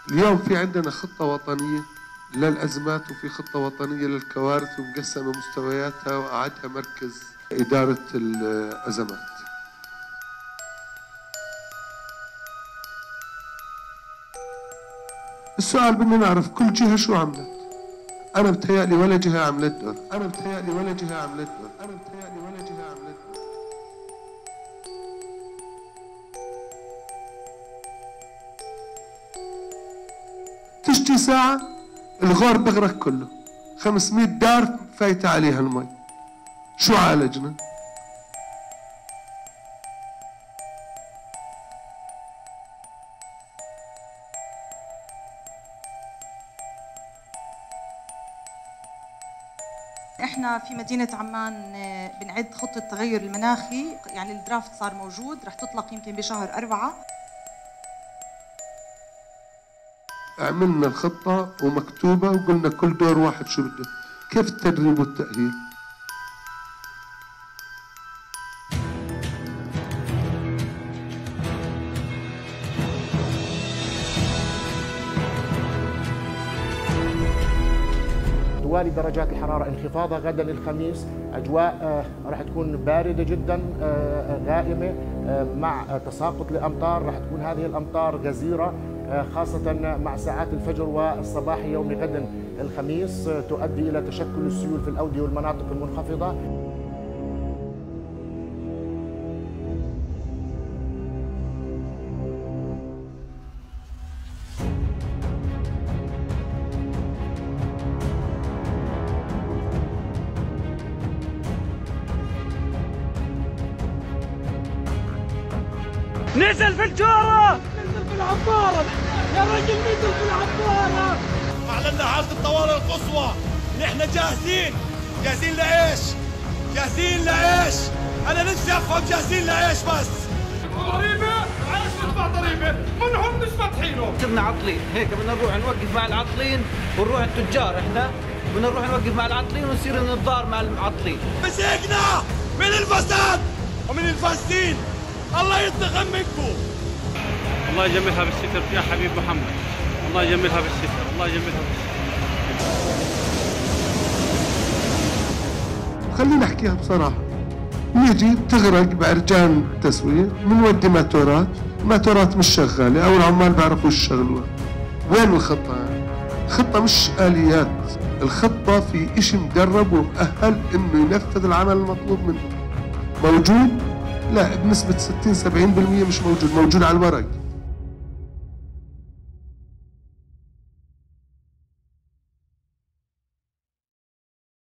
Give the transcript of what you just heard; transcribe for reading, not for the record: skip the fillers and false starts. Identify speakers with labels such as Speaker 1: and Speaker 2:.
Speaker 1: اليوم في عندنا خطة وطنية للأزمات وفي خطة وطنية للكوارث ومقسمة مستوياتها وقعدها مركز إدارة الأزمات. السؤال بدنا نعرف كل جهة شو عملت. أنا بتهيألي ولا جهة عملت دور. أنا بتهيألي ولا جهة عملت دور. أنا بتهيألي ولا جهة عملت دور. تشتي ساعة الغور بغرق كله، 500 دار فايتة عليها المي. شو عالجنا؟
Speaker 2: احنا في مدينة عمان بنعد خطة التغير المناخي، يعني الدرافت صار موجود، رح تطلق يمكن بشهر 4.
Speaker 1: عملنا الخطة ومكتوبة وقلنا كل دور واحد شو بده، كيف التدريب والتأهيل.
Speaker 3: توالي درجات الحرارة انخفاضها غدا الخميس، أجواء راح تكون باردة جدا غائمة مع تساقط الأمطار. راح تكون هذه الأمطار غزيرة خاصة مع ساعات الفجر والصباح يوم غد الخميس، تؤدي إلى تشكل السيول في الأودية والمناطق المنخفضة.
Speaker 4: نزل في الجارة، نزل في العبارة يا رجل، نزل في العبارة. أعلنا حالة الطوارئ القصوى، نحن جاهزين. جاهزين لإيش؟ جاهزين لإيش؟ أنا نفسي أفهم جاهزين لإيش بس. ضريبة؟ عايش ندفع ضريبة؟ منهم مش فاتحينه. صرنا عاطلين، هيك بدنا نروح نوقف مع العاطلين ونروح التجار، إحنا بدنا نروح نوقف مع العاطلين ونصير نتضار مع المعطلين. مسكنا من الفساد ومن الفاسدين. الله ينتقم منكم. الله يجملها بالستر يا حبيب محمد، الله يجملها بالستر، الله يجملها بالستر.
Speaker 1: خلينا نحكيها بصراحة، نيجي بتغرق بعرجان التسوية، بنودي ماتورات مش شغالة أو العمال بيعرفوا يشتغلوها. وين الخطة يعني؟ الخطة مش آليات، الخطة في إشي مدرب ومؤهل إنه ينفذ العمل المطلوب منه. موجود؟ لا، بنسبة 60-70% مش موجود، موجود على الورق.